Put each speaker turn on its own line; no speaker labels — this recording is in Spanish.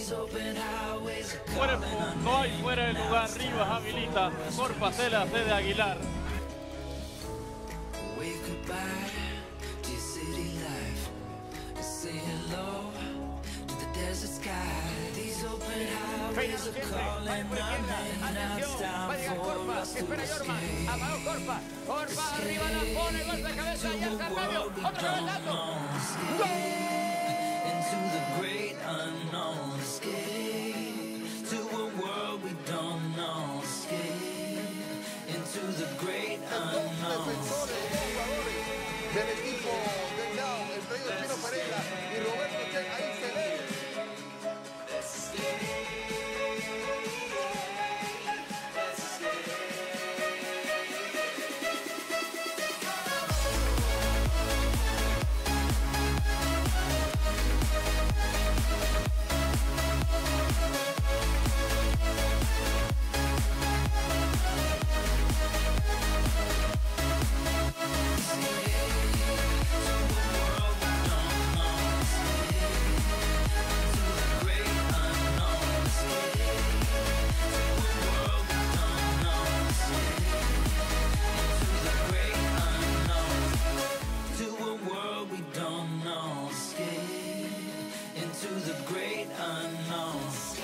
Cuerpo, no hay fuera de lugar, Rivas habilita, Corpas se la hace de Aguilar.
Peña siempre, vale por izquierda, atención, va a llegar Corpas, espera Jorman, apagó Corpas, Corpas arriba la pone, golpe de cabeza y hasta el medio, otro cabezazo, ¡gol!
Del equipo del Lao, el traído Chino Pereira y Roberto Chen, ahí se ve.
Into the great unknown.